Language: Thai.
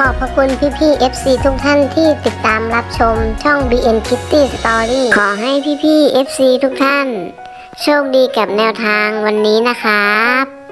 อบพระคุณพี่ๆ FC ทุกท่านที่ติดตามรับชมช่อง BN Kitty Story ขอให้พี่ๆ FC ทุกท่านโชคดีกับแนวทางวันนี้นะครับ